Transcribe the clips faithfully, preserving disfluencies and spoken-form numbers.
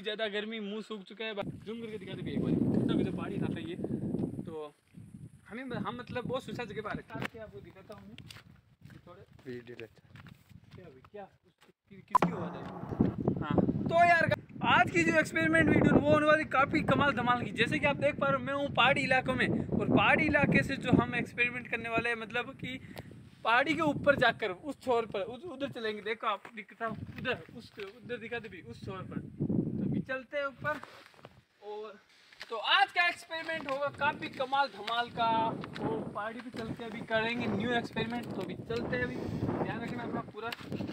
ज़्यादा गर्मी, मुंह सूख चुका है। जूम करके दिखाते भी एक बार, कितना कितना पहाड़ी था ये। तो हमें हम मतलब बहुत सुसा जगह पर आ रहे, आपको दिखाता हूँ मैं थोड़े वीडियो क्या क्या किसकी आवाज़ है। हाँ तो यार आज की जो एक्सपेरिमेंट वीडियो वो होने वाली काफ़ी कमाल धमाल की। जैसे कि आप देख पा रहे हो मैं हूँ पहाड़ी इलाकों में, और पहाड़ी इलाके से जो हम एक्सपेरिमेंट करने वाले हैं मतलब कि पहाड़ी के ऊपर जाकर उस छोर पर उस उधर चलेंगे। देखो आप दिखता उधर उस उधर दिखाते भी उस छोर पर, तो भी चलते हैं ऊपर। और तो आज का एक्सपेरिमेंट होगा काफ़ी कमाल धमाल का, और पहाड़ी पे चल के अभी करेंगे न्यू एक्सपेरिमेंट। तो अभी चलते हैं, अभी ध्यान रखना अपना पूरा।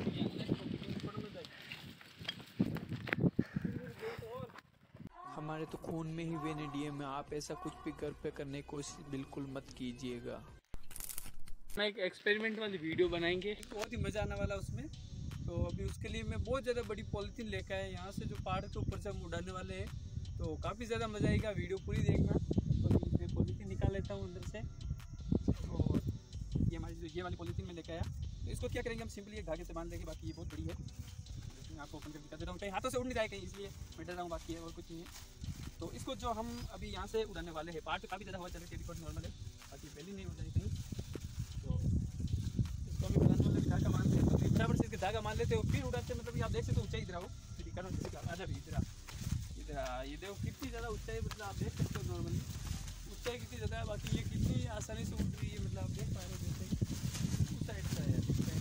हमारे तो खून में ही वेनेडियम है, आप ऐसा कुछ भी घर पे करने की कोशिश बिल्कुल मत कीजिएगा। मैं एक एक्सपेरिमेंट वाली वीडियो बनाएंगे, बहुत ही मज़ा आने वाला उसमें। तो अभी उसके लिए मैं बहुत ज़्यादा बड़ी पॉलीथीन लेकर आया यहाँ से, जो पहाड़ के ऊपर से हम उड़ाने वाले हैं। तो काफ़ी ज़्यादा मज़ा आएगा, वीडियो पूरी देखना। तो मैं पॉलीथीन निकाल लेता हूँ अंदर से, और ये हमारी जो ये वाली पॉलीथीन में लेकर आया। तो इसको क्या करेंगे हम, सिंपली एक धागे से बांध लेंगे। बाकी ये बहुत बड़ी है, मैं आपको ओपन करके दिखा देता हूँ, कहीं हाथों से उड़ नहीं जाए कहीं, इसलिए मैं डर रहा हूँ, बाकी है और कुछ नहीं है। तो इसको जो हम अभी यहाँ से उड़ाने वाले हैं, पहाड़ पे काफ़ी ज़्यादा हवा चले, टेलीफोन नॉर्मल है, बाकी पहले नहीं हो जाए कहीं। तो इसको अभी उड़ाने वाले धागा मानते हैं, तो बराबर से इसके धागा मान लेते हो, फिर उड़ाते। मतलब आप देख सकते हो ऊँचाई इधर आओ, दिखा रहा आजा भी इधर इधर ये देखो कितनी ज़्यादा ऊँचाई, मतलब आप देख सकते हो नॉर्मली ऊँचाई कितनी ज़्यादा है। बाकी ये कितनी आसानी से उड़ रही है, मतलब आप देख पा रहे हो जैसे उस साइड से है,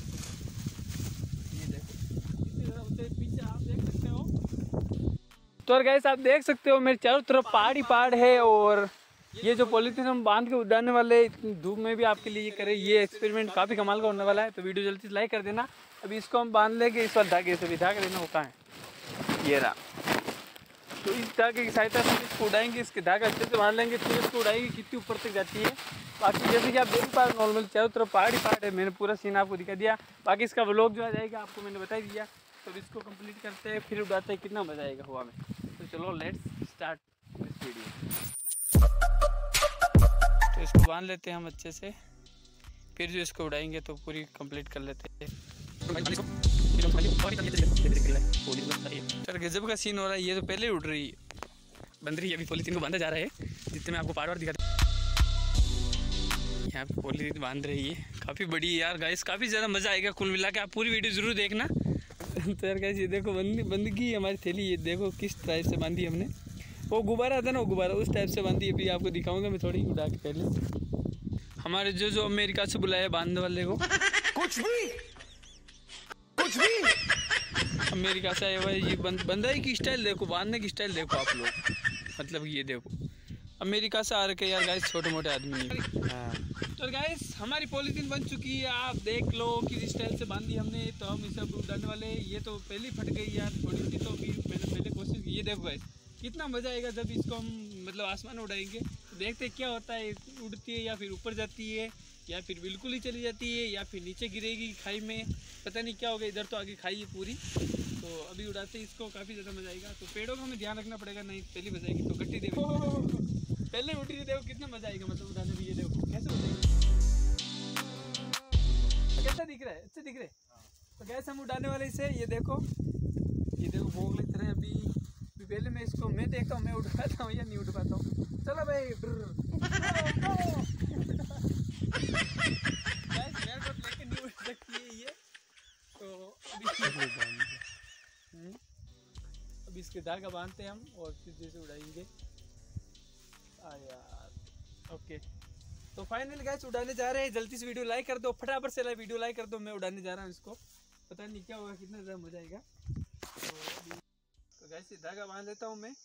ये देखो कितनी ज़्यादा ऊँचाई पीछे आप देख सकते हो। तो गाइस आप देख सकते हो मेरे चारों तरफ पहाड़ी पहाड़ है, और ये जो पॉलीथीन हम बांध के उड़ाने वाले इतनी धूप में भी आपके लिए ये करें, ये एक्सपेरिमेंट काफ़ी कमाल का होने वाला है। तो वीडियो जल्दी से लाइक कर देना। अभी इसको हम बांध लेंगे इस वाले धागे से, भी धागा देना होता है ये रहा। तो इस धागे की सहायता से इसको उड़ाएंगे, इसके धागा अच्छे से बांध लेंगे, फिर इसको उड़ाएंगे कितनी ऊपर तक जाती है। बाकी जैसे कि आप देख पा रहे हो नॉर्मल चारों तरफ पहाड़ी पहाड़ है, मैंने पूरा सीन आपको दिखा दिया। बाकी इसका व्लॉग जो आ जाएगा आपको मैंने बता दिया। तो इसको कंप्लीट करते हैं, फिर उड़ाते हैं, कितना मज़ा आएगा हवा में। तो चलो लेट्स स्टार्ट दिस वीडियो। तो इसको बांध लेते हैं हम अच्छे से, फिर जो इसको उड़ाएंगे तो पूरी कंप्लीट कर लेते हैं। सर गजब का सीन हो रहा है, ये तो पहले उड़ रही है, बंद रही है, अभी पॉलीथीन को बांधा जा रहा है। जितने में आपको पहाड़ दिखा यहाँ पे पॉलीथीन बांध रही है, काफ़ी बड़ी है यार गाइस, काफ़ी ज़्यादा मज़ा आएगा कुल मिला के। आप पूरी वीडियो ज़रूर देखना। तो यार गाइस ये देखो बंद बंदगी हमारी थैली, ये देखो किस टाइप से बांधी हमने। वो गुब्बारा था ना, वो गुब्बारा उस टाइप से बांधी। अभी आपको दिखाऊंगा मैं थोड़ी उड़ा के पहले। हमारे जो जो अमेरिका से बुलाया बांधने वाले को, कुछ भी कुछ भी अमेरिका से आया हुआ है। ये बंद बंदाई की स्टाइल देखो, बांधने की स्टाइल देखो आप लोग, मतलब ये देखो अमेरिका से आ रखे यार गाइस, छोटे मोटे आदमी नहीं। हाँ तो गाइस हमारी पॉलीथीन बन चुकी है, आप देख लो किस स्टाइल से बांधी हमने। तो हम इसे अब उड़ाने वाले, ये तो पहले फट गई यार थोड़ी सी, तो फिर मैंने पहले कोशिश की। ये देखो गाइस कितना मज़ा आएगा जब इसको हम मतलब आसमान उड़ाएंगे। तो देखते क्या होता है, उड़ती है या फिर ऊपर जाती है, या फिर बिल्कुल ही चली जाती है, या फिर नीचे गिरेगी खाई में, पता नहीं क्या होगा। इधर तो आगे खाई है पूरी। तो अभी उड़ाते हैं इसको, काफ़ी ज़्यादा मज़ा आएगा। तो पेड़ों का हमें ध्यान रखना पड़ेगा, नहीं पहली बजाएगी तो गट्टी देगी। पहले उठ रही, देखो कितना मज़ा आएगा, मतलब उड़ाने में। ये देखो कैसे उड़ेगी, कैसा दिख रहा है, अच्छे दिख रहे हैं। तो कैसे हम उड़ाने वाले इसे, ये देखो ये देखो भोग लेते रहे। अभी पहले मैं इसको मैं देखता हूँ मैं उठ पाता हूँ या नहीं उठ पाता हूँ। चलो भाई मेरे को लेके नहीं उठ सकती है ये। तो अभी अभी इसके धागा बांधते हैं हम, और फिर जैसे उड़ाएंगे। आ यार ओके। तो फाइनली गाइस उड़ाने जा रहे हैं, जल्दी से वीडियो लाइक कर दो, फटाफट से वीडियो लाइक कर दो। मैं उड़ाने जा रहा हूँ इसको, पता नहीं क्या होगा, कितना ज़्यादा मजा आएगा। तो तो गाइस धागा बांध लेता हूँ मैं।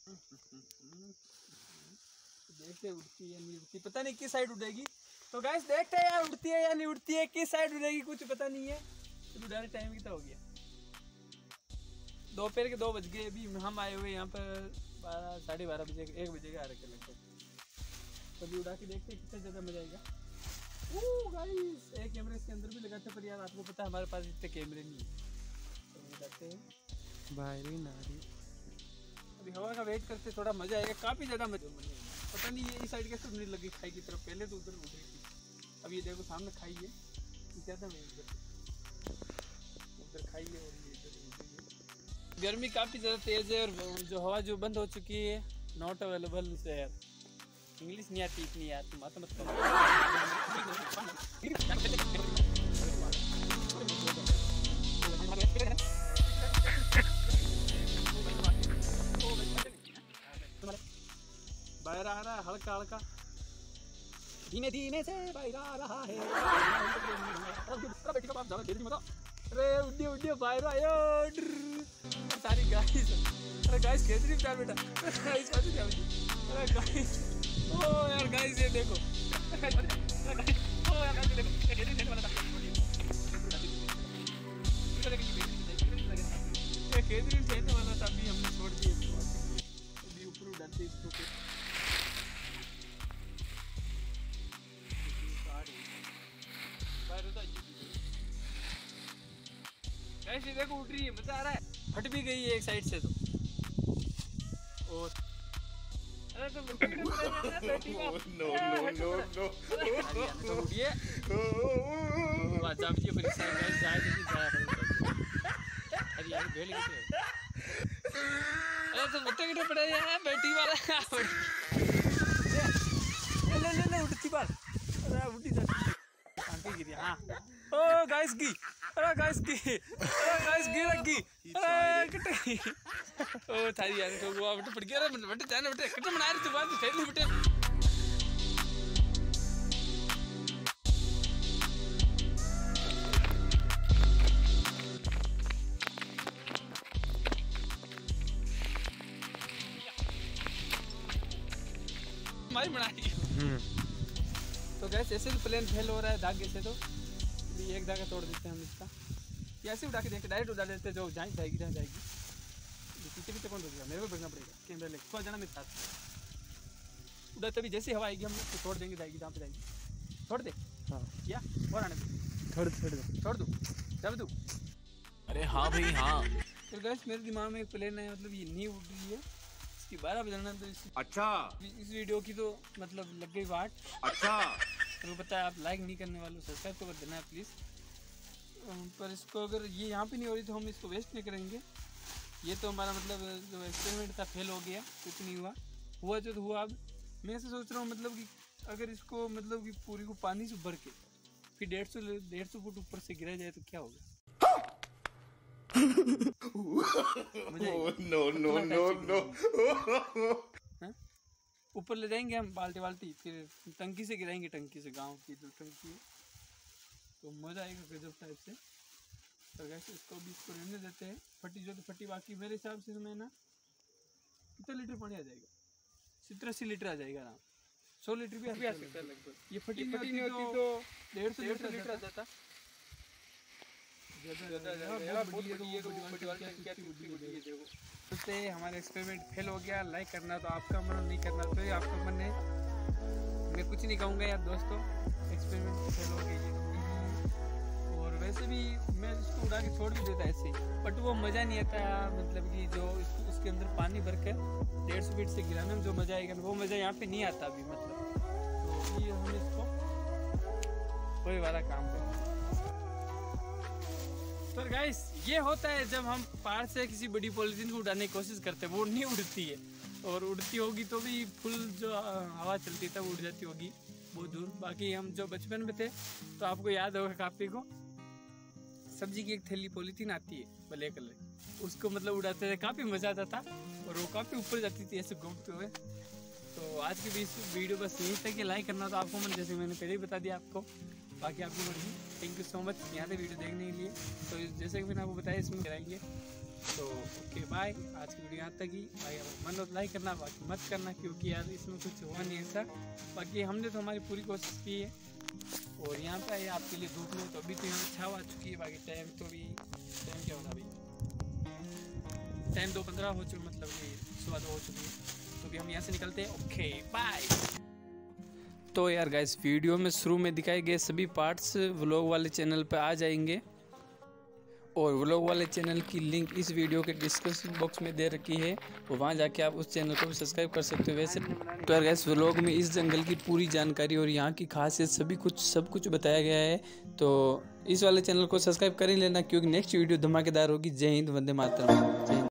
देखते उड़ती है या नहीं उड़ती, पता नहीं किस साइड उड़ेगी। तो गाइस देखते हैं यार उड़ती है या नहीं उड़ती है, किस साइड उड़ेगी कुछ पता नहीं है। तो उड़ाने टाइम कितना हो गया, दोपहर के दो बज गए। अभी हम आए हुए यहाँ पर बारह साढ़े बारह बजे एक बजे के आ रखे लगभग। कभी उड़ा के देखते हैं कितना ज़्यादा मजा आएगा। ओह गाइस एक कैमरे इसके अंदर भी लगाते, पर यार आपको पता है हमारे पास इतने कैमरे नहीं है। तो लगाते हैं बाहरी नारी, अभी हवा का वेट करते, थोड़ा मजा आएगा, काफ़ी ज़्यादा मजा। पता नहीं ये इस साइड कैसे उड़ने लगी खाई की तरफ, पहले तो उधर उड़ रही थी। अब ये देखो सामने खाई है, क्या था मैं उधर उधर खाई है, और ये इधर गर्मी काफ़ी ज़्यादा तेज़ है और जो हवा जो बंद हो चुकी है, नॉट अवेलेबल से यार इंग्लिश नहीं आती इतनी यार, तुम बात मत करो। बाहर आ रहा है हल्का हल्का, धीमे धीमे से बाहर आ रहा है। अरे उड्डी उड्डी बाहर आयो सारी गाइस। अरे गाइस कैसे नहीं प्यार बेटा, गाइस कैसे क्या होती। अरे गाइस ओ यार गाइस ये देखो, ओ यार गाइस देखो कैसे नहीं वाला था, ये कैसे नहीं वाला था, अभी हमने छोड़ दिया इसको, अभी ऊपर डालते इसको। ऐसे देखो उठ रही है, मजा आ रहा है। फट भी गई है एक साइड से तो। और अरे तो नो नो नो नो ये बात आप ये परीक्षा में जाए तो जाया करो। अरे यार भेल के अरे तो बच्चे कितने पड़े हैं बैठी वाला। ले ले ले उठती बात, अरे उठी जाती आंखें गिरी। हाँ ओ गाइस की, अरे गाइस की, अरे गाइस गिर लगी, अरे कितने ओ थारी यार तो वो बेटे पड़ गया। अरे बेटे जाने बेटे कितने बना रही तू बात ठहर ले बेटे। हमारी बनाई। तो गैस ऐसे तो प्लेन फेल हो रहा है धागे से, तो एक धागा तोड़ देते हैं हम इसका। ये ऐसे उड़ा के देखते डायरेक्ट उड़ा देते जो जहाँ जाएगी जहाँ जाएगी। पीछे पीछे कौन रुकेगा, मेरे को बढ़ना पड़ेगा कैमरा लेके। थोड़ा जाना मेरे साथ उड़ा, तभी जैसे हवा आएगी हम तो छोड़ देंगे, जाएगी जहाँ पे जाएगी। छोड़ दे हाँ या और आने दे, छोड़ छोड़ दो छोड़ दूँ जब दूँ। अरे हाँ भाई हाँ। तो गैस मेरे दिमाग में एक प्लेन है, मतलब ये नहीं उड़ रही है, इसकी बारह बजाना तो इस अच्छा इस वीडियो की तो मतलब लग गई वाट। अच्छा तो पता है आप लाइक नहीं करने वालों, सब्सक्राइब तो कर देना है प्लीज़। पर इसको अगर ये यहाँ पे नहीं हो रही तो हम इसको वेस्ट नहीं करेंगे। ये तो हमारा मतलब जो एक्सपेरिमेंट था फेल हो गया, कुछ नहीं हुआ, हुआ जो तो हुआ। अब मैं ऐसे सोच रहा हूँ मतलब कि अगर इसको मतलब कि पूरी को पानी से भर के फिर डेढ़ सौ डेढ़ सौ फुट ऊपर से गिरा जाए तो क्या होगा। नो नो नो नो ऊपर ले जाएंगे हम बाल्टी बाल्टी, फिर टंकी से गिराएंगे, टंकी से गांव की जो टंकी है, तो मज़ा आएगा गजब टाइप से। तो गैस इसको भी इसको रहने देते हैं, फटी जो तो फटी, बाकी मेरे हिसाब से मैं ना कितना लीटर पानी आ जाएगा, सत्तर अस्सी लीटर आ जाएगा आराम, सौ लीटर भी आ सकता है लगभग। ये फटी नहीं होती तो डेढ़ सौ लीटर आ जाता। सोचते हमारा एक्सपेरिमेंट फेल हो गया, लाइक करना तो आपका मन, नहीं करना तो आपका मन है। मैं कुछ नहीं कहूँगा यार दोस्तों, एक्सपेरिमेंट फेल हो गया। और वैसे भी मैं इसको उड़ा के छोड़ भी देता ऐसे, बट वो मज़ा नहीं आता मतलब कि जो इसके अंदर पानी भर कर डेढ़ सौ फीट से गिराने में जो मज़ा आएगा वो मज़ा यहाँ पे नहीं आता अभी मतलब। तो ये हम इसको कोई वाला काम करें। तो गाइस ये होता है जब हम पहाड़ से किसी बड़ी पॉलीथीन को उड़ाने की कोशिश करते हैं, वो नहीं उड़ती है, और उड़ती होगी तो भी फुल जो हवा चलती है वो उड़ जाती होगी बहुत दूर। बाकी हम जो बचपन में थे तो आपको याद होगा काफ़ी को सब्जी की एक थैली पॉलीथीन आती है ब्लैक कलर, उसको मतलब उड़ाते थे, काफ़ी मज़ा आता था और वो काफ़ी ऊपर जाती थी ऐसे घूमते हुए। तो आज की भी वीडियो बस यही था कि लाइक करना तो आपको मन, जैसे मैंने पहले ही बता दिया आपको, बाकी आपको मर्जी। थैंक यू सो मच यहाँ से वीडियो देखने के लिए। तो जैसे कि मैंने आपको बताया इसमें कराएंगे, तो ओके बाय। आज की वीडियो यहाँ तक ही। भाई मन हो लाइक करना, बाकी मत करना क्योंकि यार इसमें कुछ हुआ नहीं ऐसा। बाकी हमने तो हमारी पूरी कोशिश की है और यहाँ पे आए आपके लिए धूप में, तो अभी तो यहाँ छाव आ चुकी है। बाकी टाइम तो भी टाइम क्या होता भाई, टाइम दो पंद्रह हो चुकी, मतलब कि सुबह दो हो चुकी है, तो भी हम यहाँ से निकलते हैं। Okay bye. तो यार गाइस वीडियो में शुरू में दिखाए गए सभी पार्ट्स व्लॉग वाले चैनल पर आ जाएंगे और व्लॉग वाले चैनल की लिंक इस वीडियो के डिस्क्रिप्शन बॉक्स में दे रखी है, तो वहाँ जाके आप उस चैनल को भी सब्सक्राइब कर सकते हो। वैसे तो यार गाइस व्लॉग में इस जंगल की पूरी जानकारी और यहाँ की खासियत सभी कुछ सब कुछ बताया गया है, तो इस वाले चैनल को सब्सक्राइब कर ही लेना क्योंकि नेक्स्ट वीडियो धमाकेदार होगी। जय हिंद, वंदे मातरम। जय हिंद।